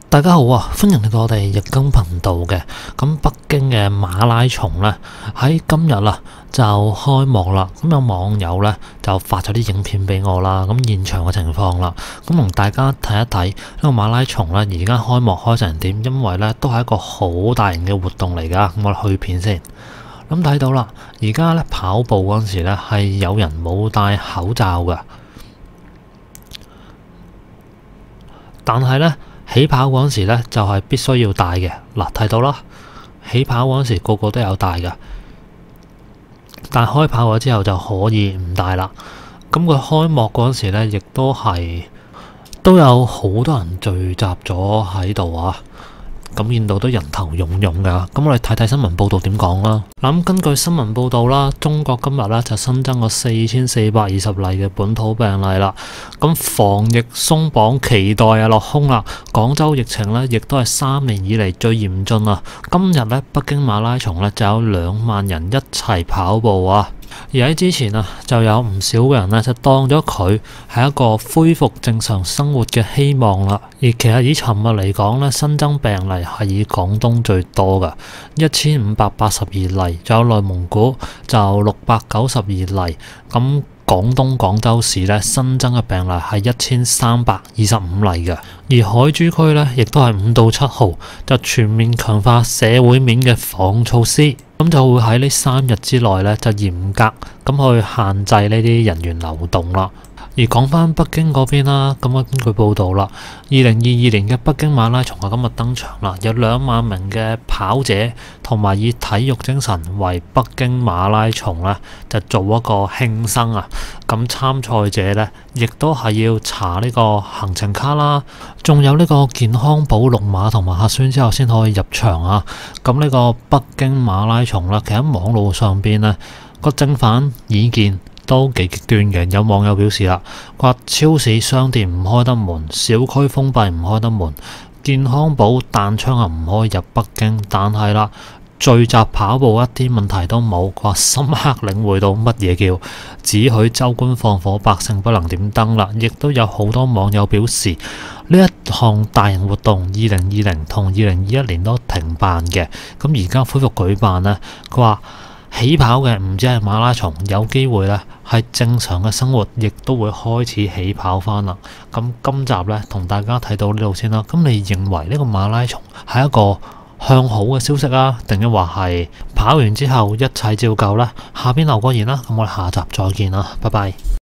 大家好啊，歡迎嚟到我哋日更頻道嘅。咁北京嘅馬拉松呢，喺今日就開幕啦。咁有網友呢，就發咗啲影片俾我啦，咁現場嘅情況啦，咁同大家睇一睇呢個馬拉松呢，而家開幕開成點？因為呢都係一個好大型嘅活動嚟噶。咁我哋去片先。咁睇到啦，而家呢跑步嗰陣時呢係有人冇戴口罩噶，但係呢，起跑嗰陣時咧，就係必須要戴嘅。嗱，睇到啦，起跑嗰陣時個個都有戴嘅，但開跑咗之後就可以唔戴啦。咁佢開幕嗰陣時咧，亦都有好多人聚集咗喺度啊。咁見到都人頭湧湧噶。咁我哋睇睇新聞報道點講啦。咁根據新聞報道啦，中國今日咧就新增個4420例嘅本土病例啦。咁防疫鬆綁期待啊落空啦。廣州疫情咧亦都係3年以嚟最嚴峻啊。今日咧北京馬拉松咧就有2萬人一齊跑步啊。而喺之前就有唔少嘅人就當咗佢係一個恢復正常生活嘅希望啦。而其實以尋日嚟講咧，新增病例係以廣東最多㗎，1582例，仲有內蒙古就692例。咁廣東廣州市咧新增嘅病例係1325例嘅。而海珠區咧亦都係5到7號就全面強化社會面嘅防控措施。咁就會喺呢3日之內咧，就嚴格咁去限制呢啲人員流動啦。而講翻北京嗰邊啦，咁根據報道啦，2022年嘅北京馬拉松今日登場啦，有2萬名嘅跑者同埋以體育精神為北京馬拉松咧，就做一個慶生啊。咁參賽者咧，亦都係要查呢個行程卡啦，仲有呢個健康寶綠碼同埋核酸之後先可以入場啊。咁呢個北京馬拉松啦，其實喺網路上邊呢個正反意見都幾極端嘅。有網友表示啦，話超市商店唔開得門，小區封閉唔開得門，健康寶彈窗唔可以入北京，但係啦，聚集跑步一啲問題都冇。佢話深刻領會到乜嘢叫只許州官放火，百姓不能點燈啦。亦都有好多網友表示，呢一項大型活動2020同2021年都停辦嘅，咁而家恢復舉辦呢，佢話起跑嘅唔止係馬拉松，有機會呢係正常嘅生活，亦都會開始起跑翻啦。咁今集呢，同大家睇到呢度先啦。咁你認為呢個馬拉松係一個向好嘅消息啊，定係話係跑完之後一切照舊呢？下邊留個言啦。咁我哋下集再見啦，拜拜。